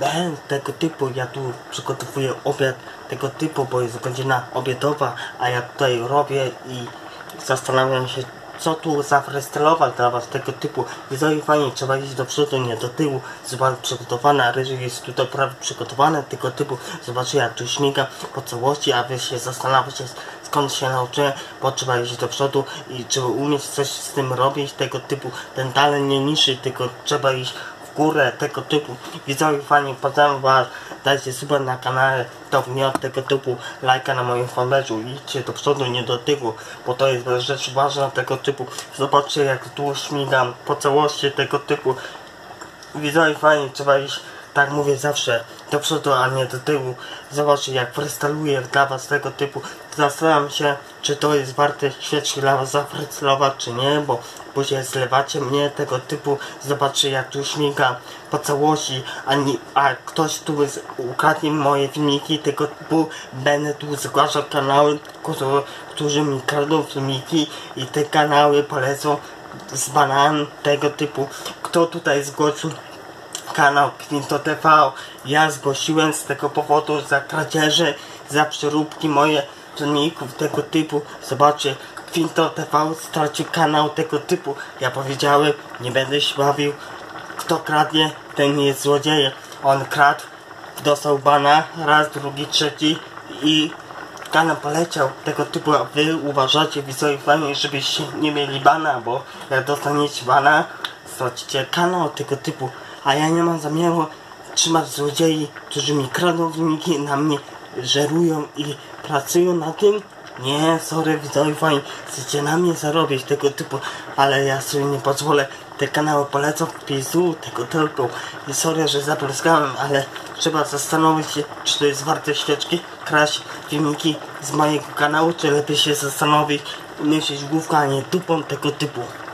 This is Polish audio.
tego typu. Ja tu przygotowuję obiad tego typu, bo jest godzina obiadowa, a ja tutaj robię i zastanawiam się, co tu zafrestylować dla was tego typu. Widzowie fajnie, trzeba iść do przodu, nie do tyłu. Zobacz, przygotowana, ryż jest tutaj prawie przygotowane tego typu. Zobaczcie, jak tu śmiga po całości, a wy się zastanawiacie, skąd się nauczyłem, bo trzeba iść do przodu i trzeba umieć coś z tym robić tego typu. Ten talent nie niszczy, tylko trzeba iść w górę tego typu. Widzowie fajnie, pozdrawiam was, dajcie suba na kanale, to nie tego typu, lajka na moim fanpage'u, idźcie do przodu, nie do tyłu, bo to jest rzecz ważna tego typu. Zobaczcie, jak tu śmigam po całości tego typu. Widzowie fajnie, trzeba iść, tak mówię zawsze, do przodu, a nie do tyłu. Zobaczcie, jak freestyluję dla was tego typu. Zastanawiam się, czy to jest warte świeczki dla was zafreestylować, czy nie, bo później zlewacie mnie tego typu. Zobaczcie, jak tu śmiga po całości, a ktoś tu ukradnie moje filmiki tego typu. Będę tu zgłaszał kanały, którzy mi kradną filmiki i te kanały polecą z bananem tego typu. Kto tutaj zgłosił kanał Kwinto TV? Ja zgłosiłem z tego powodu za kradzieże, za przeróbki moje filmików tego typu. Zobaczcie, Kwinto TV stracił kanał tego typu. Ja powiedziałem, nie będę się bawił. Kto kradnie, ten jest złodziejem. On kradł, dostał bana raz, drugi, trzeci i kanał poleciał tego typu. A wy uważacie, widzowie fajnie, żebyście nie mieli bana, bo jak dostaniecie bana, stracicie kanał tego typu. A ja nie mam zamiaru trzymać złodziei, którzy mi kradną filmiki, na mnie żerują i pracują na tym. Nie, sorry, widzowie fajnie, chcecie na mnie zarobić tego typu, ale ja sobie nie pozwolę. Te kanały polecą w pizdu tego tylko. I sorry, że zabryskałem, ale trzeba zastanowić się, czy to jest warte świeczki, kraść filmiki z mojego kanału, czy lepiej się zastanowić, myśleć główka, a nie dupą tego typu.